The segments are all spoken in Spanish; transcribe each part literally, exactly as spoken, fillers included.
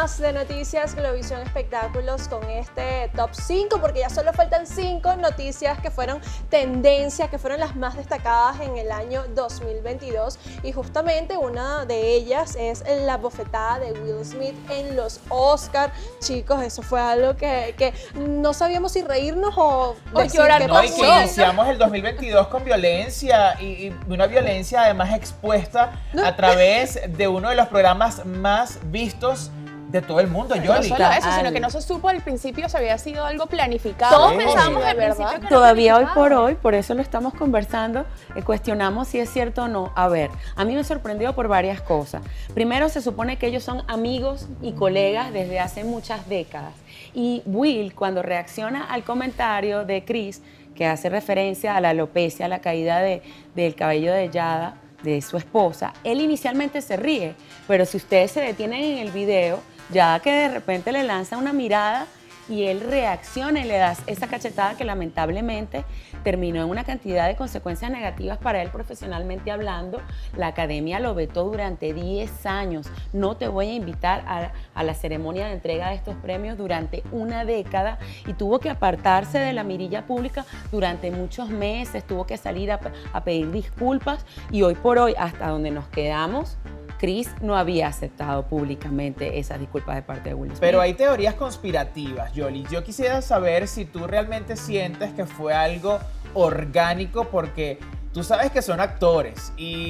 más de Noticias Globovisión Espectáculos con este top cinco, porque ya solo faltan cinco noticias que fueron tendencias, que fueron las más destacadas en el año dos mil veintidós, y justamente una de ellas es la bofetada de Will Smith en los Oscar. Chicos, eso fue algo que, que no sabíamos si reírnos o, o decir llorar. qué No, pasó. y que iniciamos el dos mil veintidós con violencia, y, y una violencia además expuesta no. a través de uno de los programas más vistos de todo el mundo, Yoli. No solo eso, sino que no se supo al principio si había sido algo planificado. Todos Sí, pensábamos de verdad. Que todavía hoy por hoy, por eso lo estamos conversando, eh, cuestionamos si es cierto o no. A ver, a mí me sorprendió por varias cosas. Primero, se supone que ellos son amigos y colegas desde hace muchas décadas. Y Will, cuando reacciona al comentario de Chris, que hace referencia a la alopecia, a la caída de, del cabello de Jada, de su esposa, él inicialmente se ríe, pero si ustedes se detienen en el video, ya que de repente le lanza una mirada y él reacciona y le da esa cachetada que lamentablemente terminó en una cantidad de consecuencias negativas para él profesionalmente hablando. La academia lo vetó durante diez años. No te voy a invitar a, a la ceremonia de entrega de estos premios durante una década, y tuvo que apartarse de la mirilla pública durante muchos meses, tuvo que salir a, a pedir disculpas, y hoy por hoy, hasta donde nos quedamos, Chris no había aceptado públicamente esas disculpas de parte de Will Smith. Pero hay teorías conspirativas, Yoli. Yo quisiera saber si tú realmente sientes que fue algo orgánico, porque tú sabes que son actores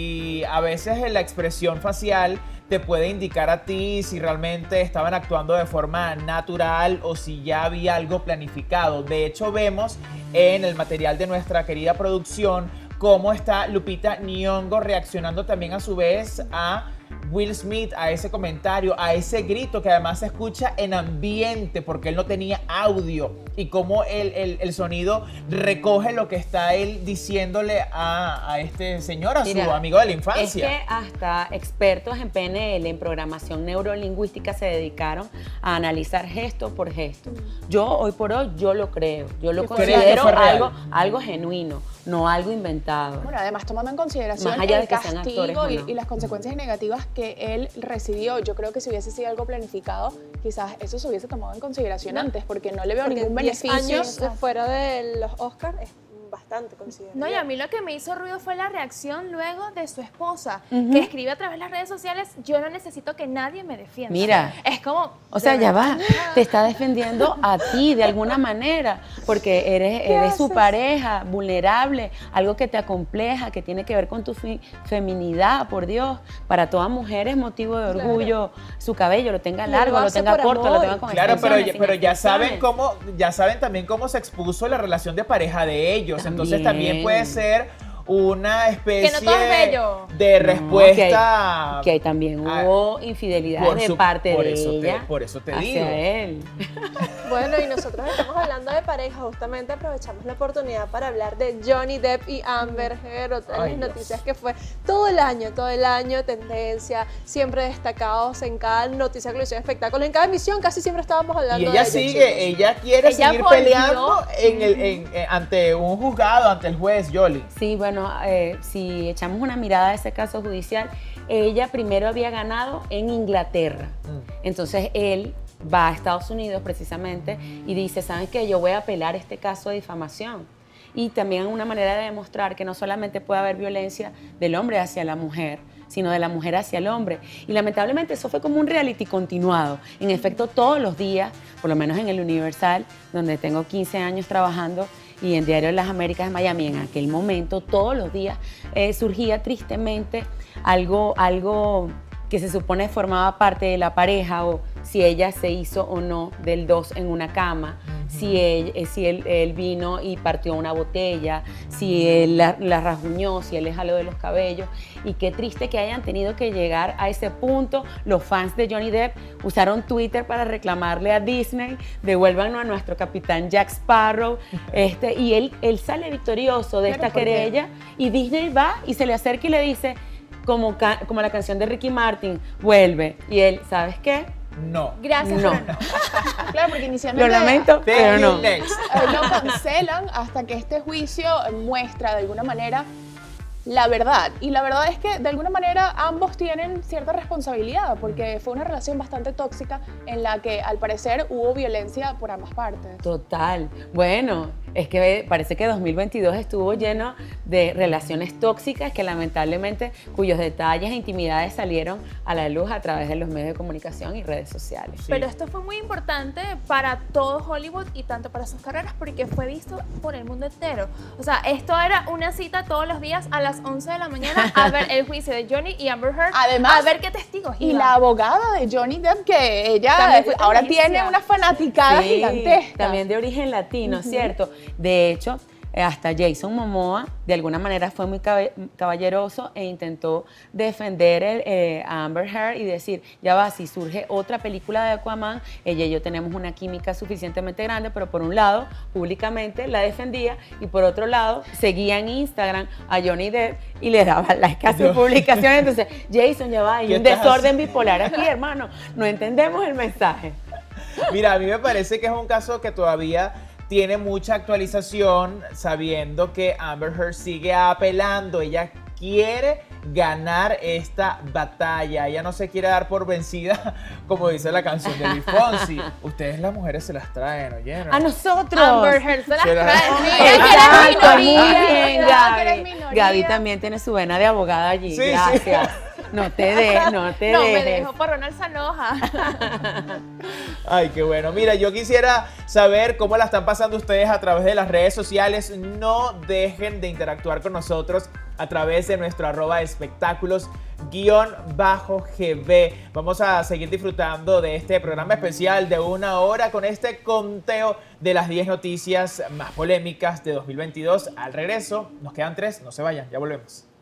y a veces la expresión facial te puede indicar a ti si realmente estaban actuando de forma natural o si ya había algo planificado. De hecho, vemos en el material de nuestra querida producción cómo está Lupita Nyong'o reaccionando también a su vez a Will Smith, a ese comentario, a ese grito que además se escucha en ambiente porque él no tenía audio, y cómo el, el, el sonido recoge lo que está él diciéndole a, a este señor, a Mira, su amigo de la infancia. Es que hasta expertos en P N L, en programación neurolingüística, se dedicaron a analizar gesto por gesto. Yo hoy por hoy, yo lo creo, yo lo considero algo, algo genuino, no algo inventado. Bueno, además tomando en consideración Más allá el de que sean castigo actores o y, no. y las consecuencias negativas que él recibió, yo creo que si hubiese sido algo planificado, quizás eso se hubiese tomado en consideración no. antes, porque no le veo porque ningún beneficio. años fuera de los Oscars es bastante considerable. No, y a mí lo que me hizo ruido fue la reacción luego de su esposa, uh-huh. que escribe a través de las redes sociales: yo no necesito que nadie me defienda. Mira, es como... O sea, ya va, te está defendiendo a ti de alguna manera, porque eres, eres su pareja, vulnerable, algo que te acompleja, que tiene que ver con tu fe, feminidad, por Dios. Para toda mujer es motivo de orgullo, claro. Su cabello, lo tenga largo, lo, lo tenga corto, amor. Lo tenga con Claro, pero, pero ya saben cómo, ya saben también cómo se expuso la relación de pareja de ellos. También. Entonces también puede ser una especie que no todo es bello. de respuesta. No, que, hay, que hay también hubo ah, infidelidad de parte por de eso ella. Te, por eso te hacia digo. él. Bueno, y nosotros estamos hablando de pareja, justamente aprovechamos la oportunidad para hablar de Johnny Depp y Amber Heard, otras Ay, noticias Dios. que fue todo el año, todo el año, tendencia, siempre destacados en cada noticia, Globovisión Espectáculo, en cada emisión casi siempre estábamos hablando y ella de sigue, ellos, ella quiere ella seguir volvió. peleando en el, en, en, ante un juzgado, ante el juez, Yoli. Sí, bueno, eh, si echamos una mirada a ese caso judicial, ella primero había ganado en Inglaterra, mm. entonces él va a Estados Unidos precisamente y dice, ¿saben qué? Yo voy a apelar este caso de difamación. Y también una manera de demostrar que no solamente puede haber violencia del hombre hacia la mujer, sino de la mujer hacia el hombre. Y lamentablemente eso fue como un reality continuado. En efecto, todos los días, por lo menos en el Universal, donde tengo quince años trabajando, y en Diario de las Américas de Miami, en aquel momento, todos los días eh, surgía tristemente algo, algo que se supone formaba parte de la pareja, o si ella se hizo o no del dos en una cama, uh-huh. si, él, si él, él vino y partió una botella, si él la, la rasguñó, si él le jaló de los cabellos. Y qué triste que hayan tenido que llegar a ese punto. Los fans de Johnny Depp usaron Twitter para reclamarle a Disney, devuélvanos a nuestro capitán Jack Sparrow, este, y él, él sale victorioso de esta querella, y Disney va y se le acerca y le dice, como, como la canción de Ricky Martin, vuelve, y él, ¿sabes qué? No. Gracias, no. pero no. Claro, porque inicialmente lo lamento, pero no. Lo cancelan hasta que este juicio muestra de alguna manera la verdad. Y la verdad es que de alguna manera ambos tienen cierta responsabilidad porque fue una relación bastante tóxica en la que al parecer hubo violencia por ambas partes. Total. Bueno, es que parece que dos mil veintidós estuvo lleno de relaciones tóxicas que lamentablemente cuyos detalles e intimidades salieron a la luz a través de los medios de comunicación y redes sociales. Sí. Pero esto fue muy importante para todo Hollywood y tanto para sus carreras porque fue visto por el mundo entero. O sea, esto era una cita todos los días a las once de la mañana a ver el juicio de Johnny y Amber Heard. Además, a ver qué testigos y iban. la abogada de Johnny Depp, que ella También fue ahora tendencia. tiene una fanaticada Sí, gigantesca. también de origen latino, ¿cierto? De hecho, hasta Jason Momoa de alguna manera fue muy caballeroso e intentó defender el, eh, a Amber Heard y decir, ya va, si surge otra película de Aquaman, ella y yo tenemos una química suficientemente grande, pero por un lado, públicamente la defendía y por otro lado, seguía en Instagram a Johnny Depp y le daba like a su publicación. Entonces, Jason, ya va, hay ¿Qué un estás desorden bipolar aquí, hermano, no entendemos el mensaje. Mira, a mí me parece que es un caso que todavía tiene mucha actualización, sabiendo que Amber Heard sigue apelando. Ella quiere ganar esta batalla. Ella no se quiere dar por vencida, como dice la canción de Luis Fonsi. Ustedes las mujeres se las traen, ¿oyeron? A nosotros. Amber Heard se las Se las- trae. Exacto, muy Mira, bien, ¿verdad que eres Gaby. minoría? Gaby también tiene su vena de abogada allí. Sí, sí. Gracias. No te de, no te No, me dejes. dejó por Ronald Sanoja. Ay, qué bueno. Mira, yo quisiera saber cómo la están pasando ustedes a través de las redes sociales. No dejen de interactuar con nosotros a través de nuestro arroba espectáculos guión bajo G B. Vamos a seguir disfrutando de este programa especial de una hora con este conteo de las diez noticias más polémicas de dos mil veintidós. Al regreso, nos quedan tres, no se vayan, ya volvemos.